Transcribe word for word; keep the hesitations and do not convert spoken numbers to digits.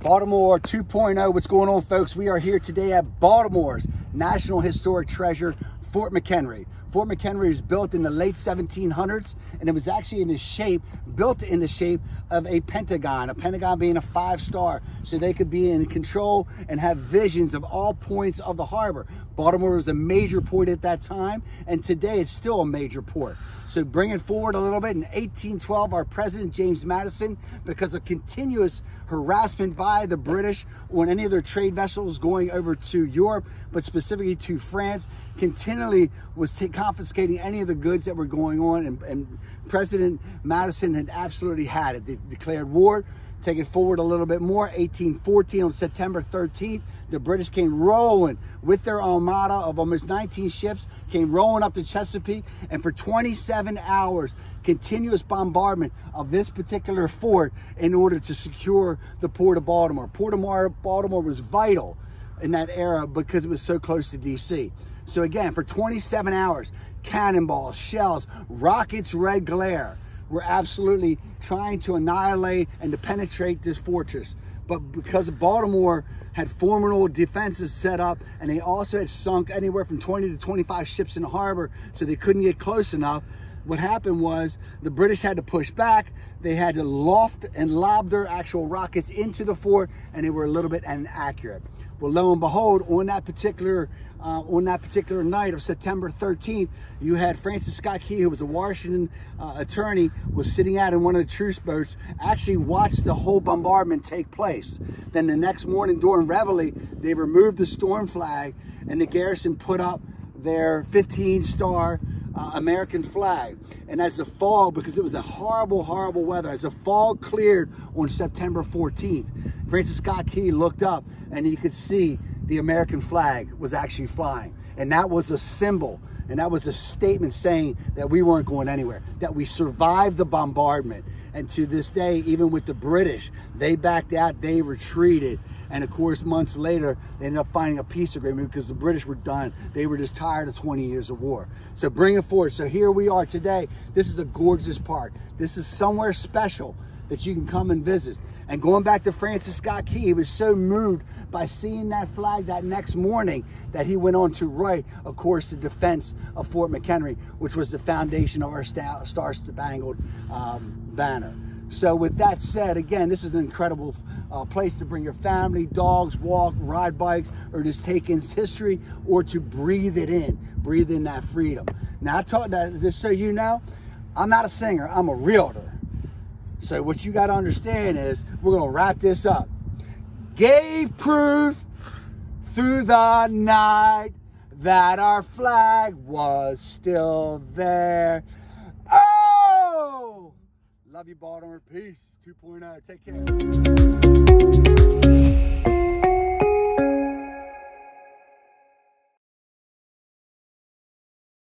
Baltimore two point oh, what's going on, folks? We are here today at Baltimore's National Historic Treasure, Fort McHenry. Fort McHenry was built in the late seventeen hundreds, and it was actually in the shape, built in the shape of a pentagon, a pentagon being a five star, so they could be in control and have visions of all points of the harbor. Baltimore was a major port at that time, and today it's still a major port. So bring it forward a little bit, in eighteen twelve, our president, James Madison, because of continuous harassment by the British on any of their trade vessels going over to Europe, but specifically to France, continually was confiscating any of the goods that were going on, and, and President Madison had absolutely had it. They declared war. Take it forward a little bit more, eighteen fourteen, on September thirteenth, the British came rolling with their armada of almost nineteen ships, came rolling up the Chesapeake, and for twenty-seven hours, continuous bombardment of this particular fort in order to secure the Port of Baltimore. Port of Baltimore was vital in that era because it was so close to D C. So again, for twenty-seven hours, cannonballs, shells, rockets, red glare, were absolutely trying to annihilate and to penetrate this fortress. But because Baltimore had formidable defenses set up, and they also had sunk anywhere from twenty to twenty-five ships in the harbor, so they couldn't get close enough, what happened was the British had to push back. They had to loft and lob their actual rockets into the fort, and they were a little bit inaccurate. Well, lo and behold, on that particular uh, on that particular night of September thirteenth, you had Francis Scott Key, who was a Washington uh, attorney, was sitting out in one of the truce boats, actually watched the whole bombardment take place. Then the next morning during Reveille, they removed the storm flag, and the garrison put up their fifteen star Uh, American flag. And as the fog, because it was a horrible, horrible weather, as the fog cleared on September fourteenth, Francis Scott Key looked up and you could see the American flag was actually flying. And that was a symbol, and that was a statement saying that we weren't going anywhere, that we survived the bombardment. And to this day, even with the British, they backed out, they retreated. And of course, months later, they ended up finding a peace agreement because the British were done. They were just tired of twenty years of war. So bring it forward. So here we are today. This is a gorgeous park. This is somewhere special that you can come and visit. And going back to Francis Scott Key, he was so moved by seeing that flag that next morning that he went on to write, of course, the defense of Fort McHenry, which was the foundation of our Star-Spangled um, Banner. So with that said, again, this is an incredible uh, place to bring your family, dogs, walk, ride bikes, or just take in history, or to breathe it in, breathe in that freedom. Now, I taught that, just so you know, I'm not a singer, I'm a realtor. So what you got to understand is, we're going to wrap this up. Gave proof through the night that our flag was still there. Oh! Love you, Baltimore. Peace. two point oh. Take care.